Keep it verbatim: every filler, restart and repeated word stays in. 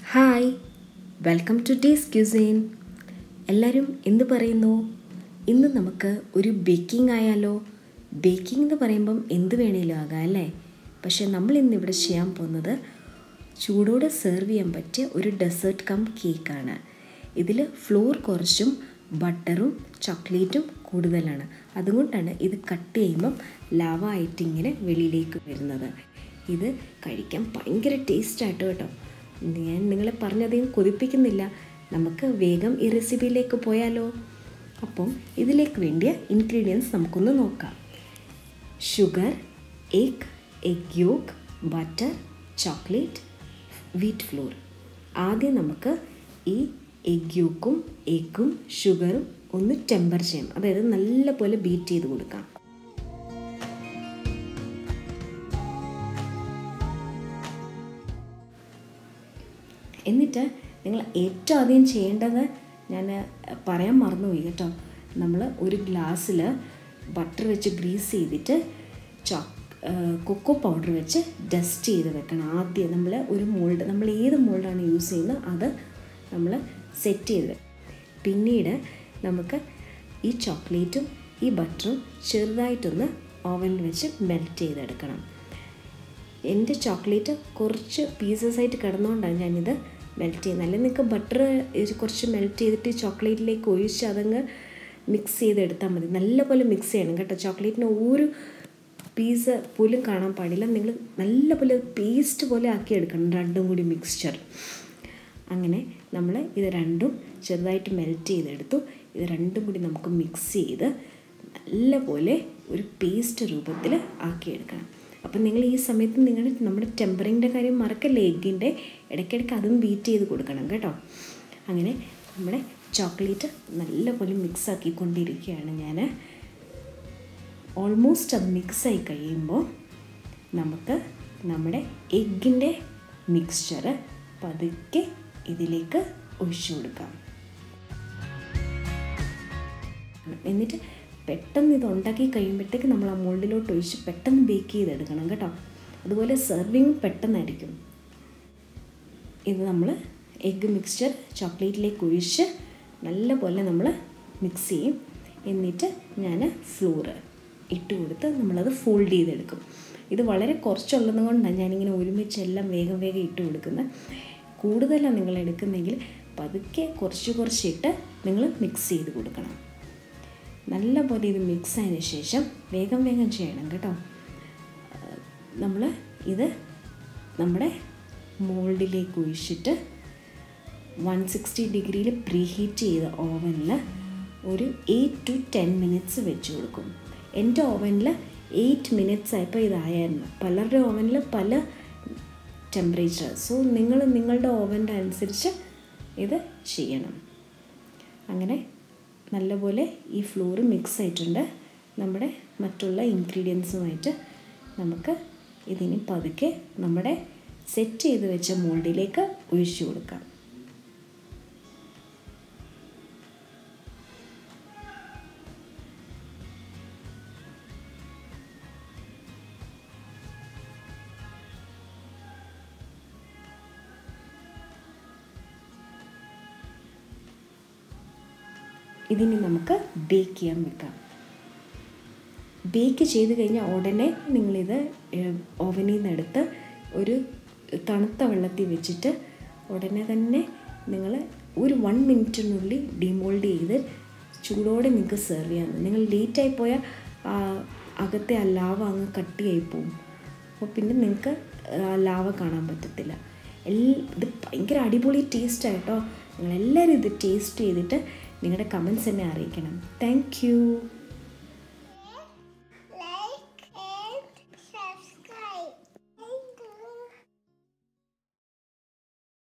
Hi, welcome to taste cuisine. എല്ലാവരും എന്ത് പറയുന്നു? ഇന്ന് നമുക്ക് ഒരു ബേക്കിംഗ് ആയാലോ? ബേക്കിംഗ് എന്ന് പറയുമ്പം എന്ത് വേണേലും ആകാം അല്ലേ? പക്ഷേ നമ്മൾ ഇന്നിവിടെ ചെയ്യാൻ പോകുന്നത് ചൂടോടെ സെർവ് ചെയ്യാൻ പറ്റിയ ഒരു ഡെസേർട്ട് കം കേക്കാണ്. ഇതിൽ ഫ്ലോർ കുറച്ചും ബട്ടറും ചോക്ലേറ്റും കൂടുതലാണ്. അതുകൊണ്ടാണ് ഇത് കട്ട് ചെയ്യുമ്പം ലാവ ആയിട്ട് ഇങ്ങനെ വെളിയിലേക്ക് വരുന്നത്. ഇത് കഴിക്കാൻ ഭയങ്കര ടേസ്റ്റായിട്ട് കേട്ടോ. ഞാൻ നിങ്ങളെ പറഞ്ഞധികം കൊതിപ്പിക്കുന്നില്ല. നമുക്ക് വേഗം ഈ റെസിപ്പിയിലേക്ക് പോയാലോ? അപ്പം ഇതിലേക്ക് വേണ്ടിയ ഇൻഗ്രീഡിയൻസ് നമുക്കൊന്ന് നോക്കാം. Sugar, egg, egg yolk, butter, chocolate, wheat flour. ആദ്യം നമുക്ക് ഈ എഗ് യോക്കും എഗ്ഗും ഷുഗറും ഒന്ന് ടെമ്പർ ചെയ്യാം. അതായത് നല്ലപോലെ ബീറ്റ് ചെയ്ത് കൊടുക്കാം. എന്നിട്ട് നിങ്ങൾ ഏറ്റവും ആദ്യം ചെയ്യേണ്ടത് ഞാൻ പറയാൻ മറന്നുപോയി കേട്ടോ. നമ്മൾ ഒരു ഗ്ലാസ്സിൽ ബട്ടർ വെച്ച് ഗ്രീസ് ചെയ്തിട്ട് ചോ കൊക്കോ പൗഡർ വെച്ച് ഡസ്റ്റ് ചെയ്ത് വെക്കണം. ആദ്യം നമ്മൾ ഒരു മോൾഡ്, നമ്മൾ ഏത് മോൾഡാണ് യൂസ് ചെയ്യുന്നത് അത് നമ്മൾ സെറ്റ് ചെയ്ത്, പിന്നീട് നമുക്ക് ഈ ചോക്ലേറ്റും ഈ ബട്ടറും ചെറുതായിട്ടൊന്ന് ഓവനിൽ വെച്ച് മെൽറ്റ് ചെയ്തെടുക്കണം. എൻ്റെ ചോക്ലേറ്റ് കുറച്ച് പീസസ് ആയിട്ട് കിടന്നുകൊണ്ടാണ് ഞാനിത് മെൽറ്റ് ചെയ്യുന്നത്. അല്ലെങ്കിൽ നിങ്ങൾക്ക് ബട്ടർ കുറച്ച് മെൽറ്റ് ചെയ്തിട്ട് ചോക്ലേറ്റിലേക്ക് ഒഴിച്ച് അതങ്ങ് മിക്സ് ചെയ്തെടുത്താൽ മതി. നല്ലപോലെ മിക്സ് ചെയ്യണം കേട്ടോ. ചോക്ലേറ്റിന് ഒരു പീസ് പോലും കാണാൻ പാടില്ല. നിങ്ങൾ നല്ലപോലെ പേസ്റ്റ് പോലെ ആക്കി എടുക്കണം രണ്ടും കൂടി മിക്സ്ചർ. അങ്ങനെ നമ്മൾ ഇത് രണ്ടും ചെറുതായിട്ട് മെൽറ്റ് ചെയ്തെടുത്തു. ഇത് രണ്ടും കൂടി നമുക്ക് മിക്സ് ചെയ്ത് നല്ലപോലെ ഒരു പേസ്റ്റ് രൂപത്തിൽ ആക്കിയെടുക്കണം. അപ്പം നിങ്ങൾ ഈ സമയത്ത് നിങ്ങൾ നമ്മുടെ ടെമ്പറിങ്ങിൻ്റെ കാര്യം മറക്കല്ലേ. എഗ്ഗിൻ്റെ ഇടയ്ക്കിടയ്ക്ക് അതും ബീറ്റ് ചെയ്ത് കൊടുക്കണം കേട്ടോ. അങ്ങനെ നമ്മുടെ ചോക്ലേറ്റ് നല്ലപോലെ മിക്സ് ആക്കിക്കൊണ്ടിരിക്കുകയാണ് ഞാൻ. ഓൾമോസ്റ്റ് അത് മിക്സായി കഴിയുമ്പോൾ നമുക്ക് നമ്മുടെ എഗ്ഗിൻ്റെ മിക്സ്ചർ പതുക്കെ ഇതിലേക്ക് ഒഴിച്ചു കൊടുക്കാം. എന്നിട്ട് പെട്ടെന്ന് ഇത് ഉണ്ടാക്കി കഴിയുമ്പോഴത്തേക്ക് നമ്മൾ ആ മോൾഡിലോട്ട് ഒഴിച്ച് പെട്ടെന്ന് ബേക്ക് ചെയ്തെടുക്കണം കേട്ടോ. അതുപോലെ സെർവിങ്ങും പെട്ടെന്നായിരിക്കും. ഇത് നമ്മൾ എഗ്ഗ് മിക്സ്ചർ ചോക്ലേറ്റിലേക്ക് ഒഴിച്ച് നല്ലപോലെ നമ്മൾ മിക്സ് ചെയ്യും. എന്നിട്ട് ഞാൻ ഫ്ലോറ് ഇട്ട് കൊടുത്ത് നമ്മളത് ഫോൾഡ് ചെയ്തെടുക്കും. ഇത് വളരെ കുറച്ചുള്ളത് കൊണ്ടാണ് ഞാനിങ്ങനെ ഒരുമിച്ച് എല്ലാം വേഗം വേഗം ഇട്ട് കൊടുക്കുന്നത്. കൂടുതലാണ് നിങ്ങൾ എടുക്കുന്നതെങ്കിൽ പതുക്കെ കുറച്ച് കുറച്ചിട്ട് നിങ്ങൾ മിക്സ് ചെയ്ത് കൊടുക്കണം. നല്ലപോലെ ഇത് മിക്സ് ആയതിനു ശേഷം വേഗം വേഗം ചെയ്യണം കേട്ടോ. നമ്മൾ ഇത് നമ്മുടെ മോൾഡിലേക്ക് ഒഴിച്ചിട്ട് വൺ സിക്സ്റ്റി ഡിഗ്രിയിൽ പ്രീ ഹീറ്റ് ചെയ്ത ഓവനിൽ ഒരു എയ്റ്റ് ടു ടെൻ മിനിറ്റ്സ് വെച്ച് കൊടുക്കും. എൻ്റെ ഓവനിൽ എയ്റ്റ് മിനിറ്റ്സ് ആയപ്പോൾ ഇതായിരുന്നു. പലരുടെ ഓവനിൽ പല ടെമ്പറേച്ചർ. സോ നിങ്ങൾ നിങ്ങളുടെ ഓവൻ്റെ അനുസരിച്ച് ഇത് ചെയ്യണം. അങ്ങനെ നല്ലപോലെ ഈ ഫ്ലോർ മിക്സ് ആയിട്ടുണ്ട്. നമ്മുടെ മറ്റുള്ള ഇൻഗ്രീഡിയൻസുമായിട്ട് നമുക്ക് ഇതിനി പതുക്കെ നമ്മുടെ സെറ്റ് ചെയ്ത് വെച്ച മോൾഡിലേക്ക് ഒഴിച്ചു കൊടുക്കാം. ഇതിനി നമുക്ക് ബേക്ക് ചെയ്യാൻ വെക്കാം. ബേക്ക് ചെയ്ത് കഴിഞ്ഞാൽ ഉടനെ നിങ്ങളിത് ഓവനിൽ നിന്ന് എടുത്ത് ഒരു തണുത്ത വെള്ളത്തിൽ വെച്ചിട്ട് ഉടനെ തന്നെ നിങ്ങൾ ഒരു വൺ മിനിറ്റിനുള്ളിൽ ഡിമോൾഡ് ചെയ്ത് ചൂടോടെ നിങ്ങൾക്ക് സെർവ് ചെയ്യാം. നിങ്ങൾ ലേറ്റായി പോയാൽ അകത്തെ ആ ലാവ അങ്ങ് കട്ടിയായി പോവും. അപ്പോൾ പിന്നെ നിങ്ങൾക്ക് ആ ലാവ കാണാൻ പറ്റത്തില്ല. എല്ലാ ഇത് ഭയങ്കര അടിപൊളി ടേസ്റ്റായിട്ടോ. നിങ്ങളെല്ലാവരും ഇത് ടേസ്റ്റ് ചെയ്തിട്ട് നിങ്ങളുടെ കമൻസ് എന്നെ അറിയിക്കണം. Thank U.